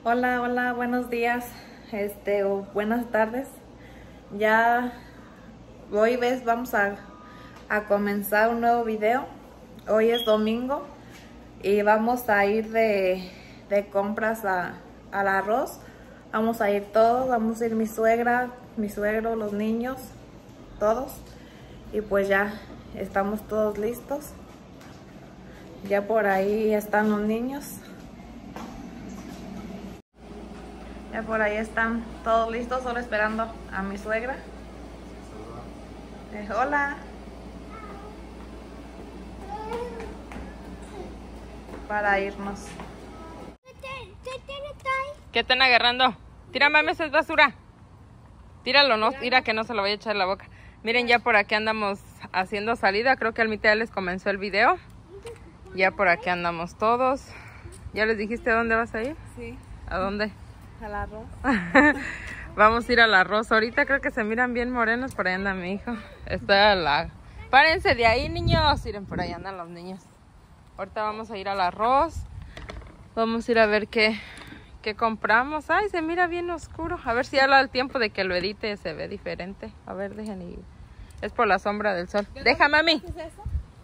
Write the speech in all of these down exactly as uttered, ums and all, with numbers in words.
Hola, hola, buenos días, este, o buenas tardes. Ya hoy ves, vamos a, a comenzar un nuevo video. Hoy es domingo y vamos a ir de, de compras a, al arroz. Vamos a ir todos, vamos a ir mi suegra, mi suegro, los niños, todos. Y pues ya estamos todos listos. Ya por ahí están los niños. Ya por ahí están todos listos, solo esperando a mi suegra. Eh, hola. Para irnos. ¿Qué están agarrando? Tira, mami, esa es basura. Tíralo, no, tira que no se lo vaya a echar en la boca. Miren, ya por aquí andamos haciendo salida. Creo que al mitad les comenzó el video. Ya por aquí andamos todos. ¿Ya les dijiste a dónde vas a ir? Sí. ¿A dónde? Al arroz. Vamos a ir al arroz. Ahorita creo que se miran bien morenos. Por ahí anda mi hijo. Está la... Párense de ahí, niños. Miren, por ahí andan los niños. Ahorita vamos a ir al arroz. Vamos a ir a ver qué, qué compramos. Ay, se mira bien oscuro. A ver si habla el tiempo de que lo edite se ve diferente. A ver, dejen ir. Es por la sombra del sol. Deja, mami. ¿Qué es eso?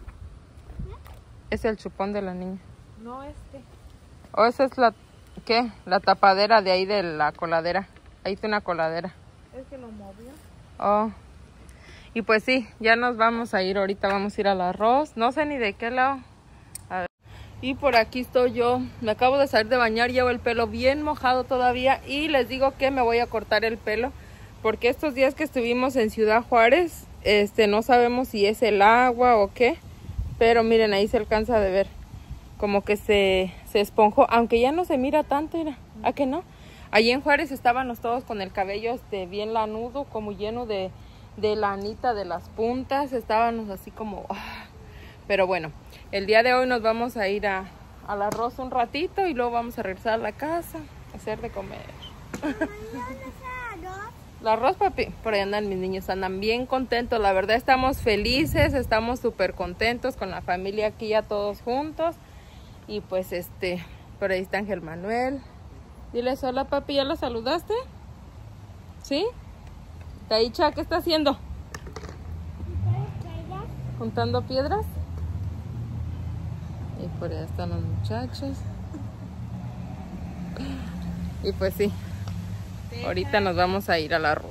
Es el chupón de la niña. No, este. O esa es la... ¿Qué? La tapadera de ahí de la coladera. Ahí está una coladera. Es que lo movió. Oh. Y pues sí, ya nos vamos a ir. Ahorita vamos a ir al arroz. No sé ni de qué lado. A ver. Y por aquí estoy yo. Me acabo de salir de bañar. Llevo el pelo bien mojado todavía. Y les digo que me voy a cortar el pelo. Porque estos días que estuvimos en Ciudad Juárez, este, no sabemos si es el agua o qué. Pero miren, ahí se alcanza de ver. Como que se, se esponjó. Aunque ya no se mira tanto, mira. ¿A que no? Allí en Juárez estábamos todos con el cabello este, bien lanudo, como lleno de, de lanita de las puntas. Estábamos así como... Oh. Pero bueno, el día de hoy nos vamos a ir a, al arroz un ratito y luego vamos a regresar a la casa a hacer de comer. El arroz, papi. Por ahí andan mis niños, andan bien contentos. La verdad estamos felices, estamos súper contentos con la familia aquí ya todos juntos. Y pues este, por ahí está Ángel Manuel. Diles hola, papi, ¿ya lo saludaste? ¿Sí? Taicha, ¿qué está haciendo? ¿Juntando piedras? Y por ahí están los muchachos. Y pues sí, ahorita nos vamos a ir al arroz.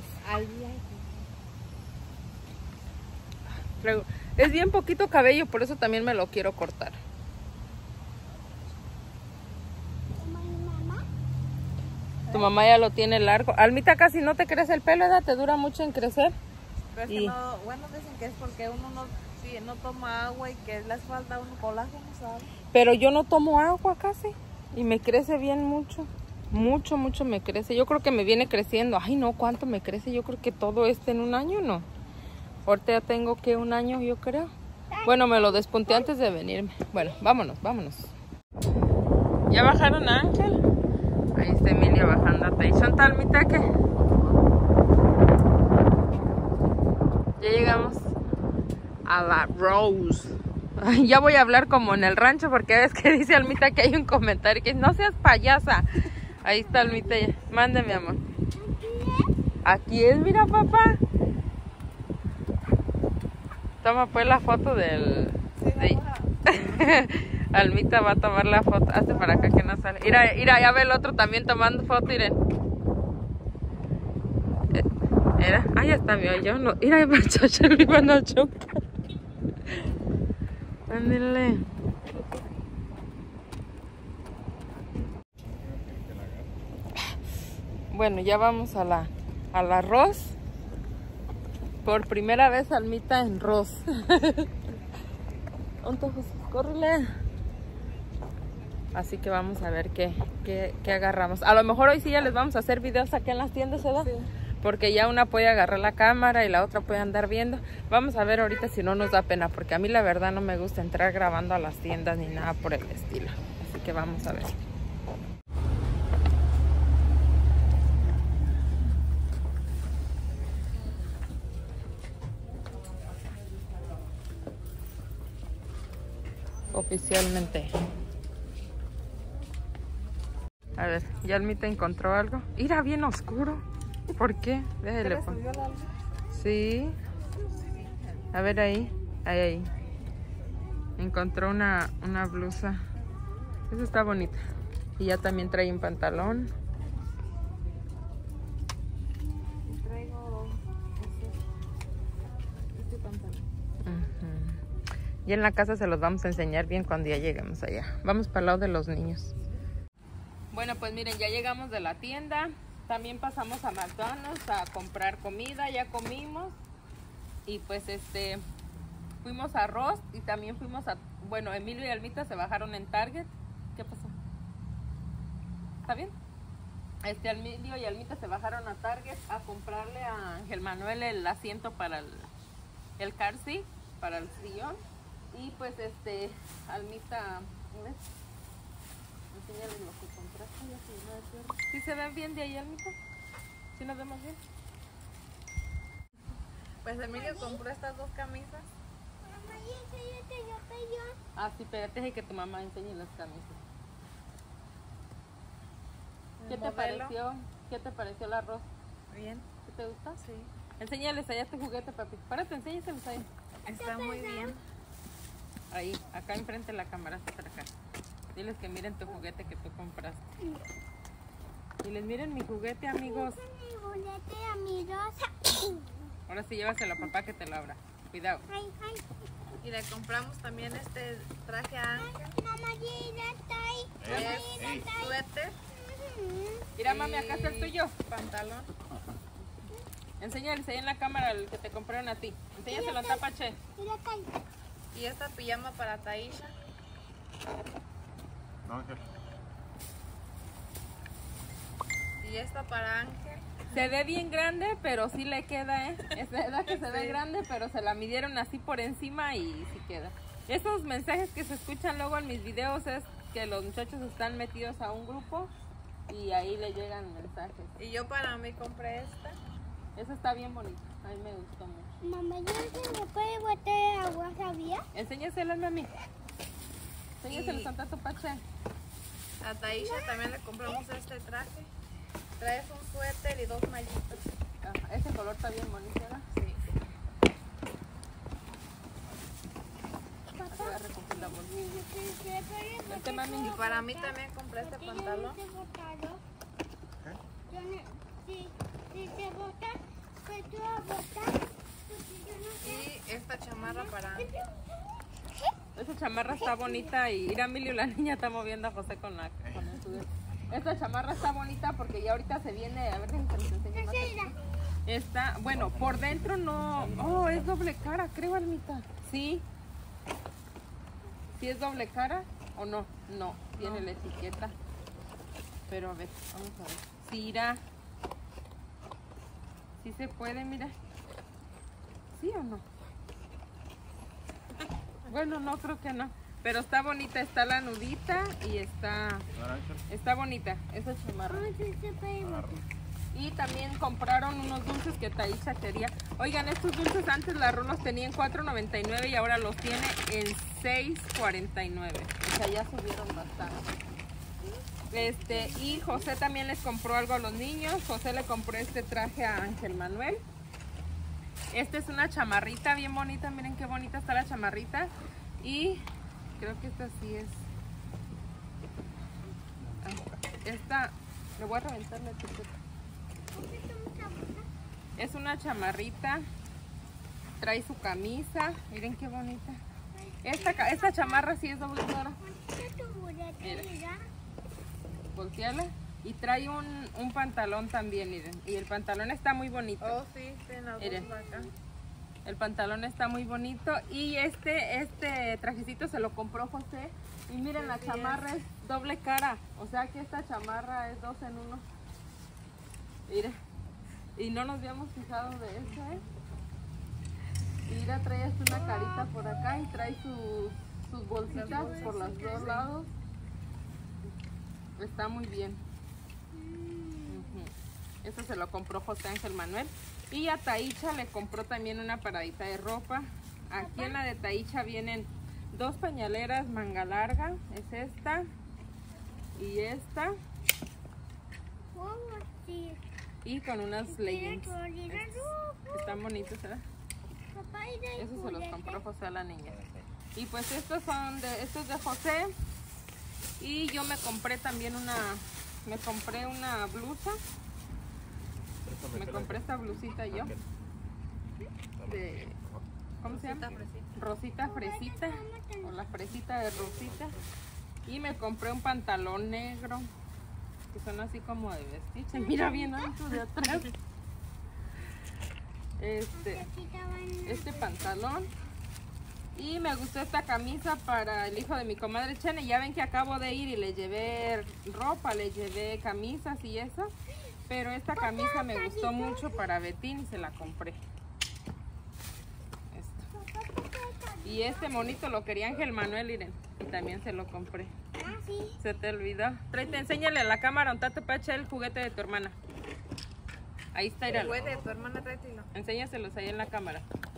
Es bien poquito cabello, por eso también me lo quiero cortar. Tu mamá ya lo tiene largo. Almita, casi no te crece el pelo, ¿verdad? ¿Te dura mucho en crecer? Pero es y... que no, bueno, dicen que es porque uno no, sí, no toma agua y que les falta un colágeno, ¿sabes? Pero yo no tomo agua casi y me crece bien mucho. Mucho, mucho me crece. Yo creo que me viene creciendo. Ay, no, ¿cuánto me crece? Yo creo que todo este en un año, ¿no? Ahorita ya tengo que un año, yo creo. Bueno, me lo despunté antes de venirme. Bueno, vámonos, vámonos. ¿Ya bajaron a Ángel? Ahí está Emilia bajando a Taichón. ¿Talmita qué? Ya llegamos a la Rose. Ay, ya voy a hablar como en el rancho porque ves que dice Almita que hay un comentario que no seas payasa. Ahí está Almita. Mande, mi amor. Aquí es, mira, papá. Toma pues la foto del... De... Almita va a tomar la foto. Hazte para acá que no sale. Mira, mira, ya ve el otro también tomando foto, miren. Mira, ahí está mi hoyo. No, mira, el muchacho le iban a chocar. Ándale. Bueno, ya vamos a la, al arroz. Por primera vez Almita en arroz. Entonces, córrele. Así que vamos a ver qué, qué, qué agarramos. A lo mejor hoy sí ya les vamos a hacer videos aquí en las tiendas, ¿verdad? Sí. Porque ya una puede agarrar la cámara y la otra puede andar viendo. Vamos a ver ahorita si no nos da pena, porque a mí la verdad no me gusta entrar grabando a las tiendas ni nada por el estilo. Así que vamos a ver. Oficialmente. A ver, ya Almita encontró algo. Mira, bien oscuro. ¿Por qué? Déjale. Sí. A ver ahí. Ahí, ahí. Encontró una, una blusa. Esa está bonita. Y ya también trae un pantalón. Traigo este, este pantalón. Uh-huh. Y en la casa se los vamos a enseñar bien cuando ya lleguemos allá. Vamos para el lado de los niños. Bueno, pues miren, ya llegamos de la tienda. También pasamos a McDonald's a comprar comida. Ya comimos. Y pues este... fuimos a Ross y también fuimos a... Bueno, Emilio y Almita se bajaron en Target. ¿Qué pasó? ¿Está bien? Este, Emilio y Almita se bajaron a Target a comprarle a Ángel Manuel el asiento para el, el car seat, para el sillón. Y pues este, Almita... ¿ves? Enséñales lo que compraste. ¿Sí se ven bien de ahí, Almita? ¿Sí nos vemos bien? Pues Emilio compró estas dos camisas. Ah, sí, espérate que tu mamá enseñe las camisas. ¿Qué te pareció? ¿Qué te pareció el arroz? Bien. ¿Qué te gusta? Sí. Enséñales allá tu juguete, papi. Párate, enséñaselos ahí. Está muy bien. Ahí, acá enfrente de la cámara, para acá. Diles que miren tu juguete que tú compraste. Y les miren mi juguete, amigos. Mi juguete, amigos. Ahora sí, llévaselo a papá que te lo abra. Cuidado. Ay, ay. Y le compramos también este traje a Ángel. Mamá, ya está ahí. Es suéter. Mira, mami, acá está el tuyo. Pantalón. Enséñales ahí en la cámara el que te compraron a ti. Enséñaselo a Tapache. Mira acá. Y esta pijama para Taisha. Ángel. Y esta para Ángel. Se ve bien grande, pero sí le queda, ¿eh? Es verdad que se ve grande, pero se la midieron así por encima y sí queda. Esos mensajes que se escuchan luego en mis videos es que los muchachos están metidos a un grupo y ahí le llegan mensajes. Y yo para mí compré esta. Esa está bien bonita, a mí me gustó mucho. Mamá, ¿ya se me puede botar agua, sabía? Enséñaselas, mami. Enséñaselos Y- a Tato Pache. A Taisha también le compramos este traje. Traes un suéter y dos mallitas. Ajá, ese color está bien bonito, ¿verdad? Sí. Así voy a recoger la bolsita. Vente, Vente, mami. Y para mí también compré este pantalón. Si, si te botas, pues tú vas a botar. Y esta chamarra para Ángel. Esa chamarra está bonita y mira, Emilio, la niña está moviendo a José con la con el juguete. Esta chamarra está bonita porque ya ahorita se viene, a ver, déjenme que les enseñe más. Está, bueno, por dentro no, oh, es doble cara, creo, Almita. Sí. ¿Sí es doble cara o no? No, tiene la etiqueta. Pero a ver, vamos a ver. Sí, irá. Sí se puede, mira. ¿Sí o no? Bueno, no, creo que no. Pero está bonita, está la nudita y está... Ángel. Está bonita esa chamarra. Ay, sí se puede botar. Y también compraron unos dulces que Taisha quería. Oigan, estos dulces antes la Ru los tenía en cuatro noventa y nueve y ahora los tiene en seis cuarenta y nueve. O sea, ya subieron bastante. Este, y José también les compró algo a los niños. José le compró este traje a Ángel Manuel. Esta es una chamarrita bien bonita. Miren qué bonita está la chamarrita. Y creo que esta sí es. Ah, esta, le voy a reventar la etiqueta. Es una chamarrita. Trae su camisa. Miren qué bonita. Esta, ca- esta chamarra sí es doble cara. Mira. Volteala. Y trae un, un pantalón también, miren. Y el pantalón está muy bonito. Oh, sí, tiene las Miren. dos acá. El pantalón está muy bonito. Y este, este trajecito se lo compró José. Y miren, la Sí, chamarra es doble cara. O sea que esta chamarra es dos en uno. Mira. Y no nos habíamos fijado de eso, ¿eh? Y mira, trae hasta una carita por acá y trae sus, sus bolsitas por los dos lados. Está muy bien. Ujú. Esto se lo compró José Ángel Manuel. Y a Taisha le compró también una paradita de ropa. Aquí en la de Taisha vienen dos pañaleras manga larga. Es esta y esta. y con unas leggings. Están bonitos, ¿verdad? Esos se los compró José a la niña. Y pues estos son de, estos de José. Y yo me compré también una, me compré una blusa. Me compré esta blusita yo. De, ¿cómo se llama? Rosita fresita. O la fresita de Rosita. Y me compré un pantalón negro. Que son así como de vestir. Se mira bien alto de atrás. Este, este pantalón. Y me gustó esta camisa para el hijo de mi comadre Chene. Ya ven que acabo de ir y le llevé ropa, le llevé camisas y eso. Pero esta camisa me gustó mucho para Betín y se la compré. Esto. Y este monito lo quería Ángel Manuel, miren. Y también se lo compré. Ah, sí. Se te olvidó. Tráete, enséñale a la cámara un tate para echar el juguete de tu hermana. Ahí está, El iralo. juguete de tu hermana, tráetelo. Enséñaselos ahí en la cámara.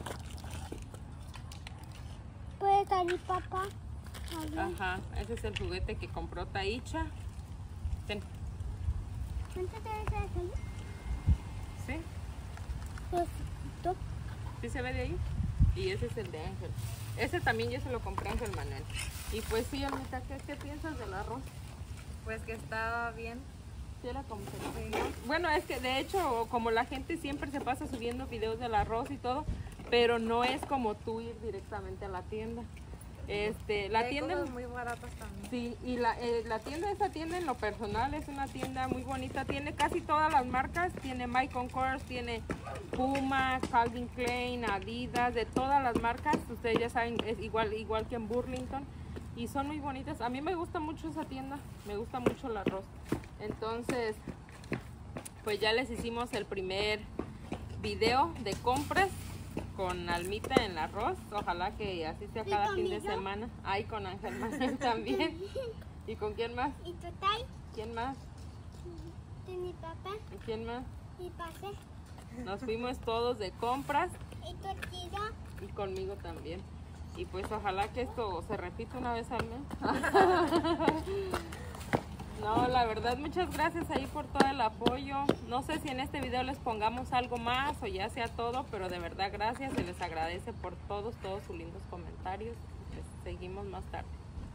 ¿Puede salir papá? Ajá, ese es el juguete que compró Taicha. Ten. ¿Cuánto te vas a salir? ¿Sí? Rosito. ¿Sí se ve de ahí? Y ese es el de Ángel. Ese también yo se lo compré a Ángel Manuel. Y pues sí, Almita, ¿qué, ¿qué piensas del arroz? Pues que estaba bien. Sí, la compré. Bueno, es que de hecho, como la gente siempre se pasa subiendo videos del arroz y todo, pero no es como tú ir directamente a la tienda. Este, la Hay tienda cosas muy baratas también. sí, y la, eh, la tienda, esa tienda en lo personal es una tienda muy bonita, tiene casi todas las marcas, tiene My Concourse, tiene Puma, Calvin Klein, Adidas, de todas las marcas, ustedes ya saben, es igual, igual que en Burlington, y son muy bonitas. A mí me gusta mucho esa tienda, me gusta mucho el arroz. Entonces, pues ya les hicimos el primer video de compras con Almita en el arroz. Ojalá que así sea cada fin de semana. Ay, con Ángel Manuel también. ¿Y con quién más? ¿Y tu tai? ¿Quién más? ¿Y mi papá? ¿Y quién más? ¿Y pasé? Nos fuimos todos de compras ¿Y tu tía? y conmigo también. Y pues ojalá que esto se repita una vez al mes. No, la verdad, muchas gracias ahí por todo el apoyo. No sé si en este video les pongamos algo más o ya sea todo, pero de verdad gracias, se les agradece por todos, todos sus lindos comentarios. Pues seguimos más tarde.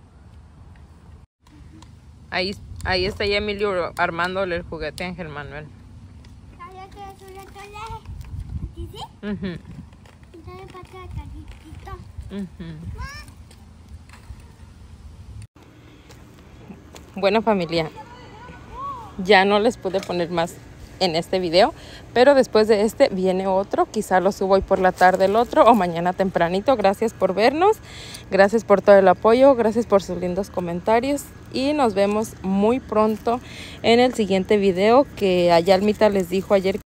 Ahí, ahí está ya Emilio armándole el juguete a Ángel Manuel. ¿Sabes que es un atole? ¿Sí, sí? Uh-huh. Entonces pasa calientito. Uh-huh. Bueno, familia, ya no les pude poner más en este video, pero después de este viene otro, quizá lo subo hoy por la tarde el otro o mañana tempranito. Gracias por vernos, gracias por todo el apoyo, gracias por sus lindos comentarios y nos vemos muy pronto en el siguiente video que allá Almita les dijo ayer.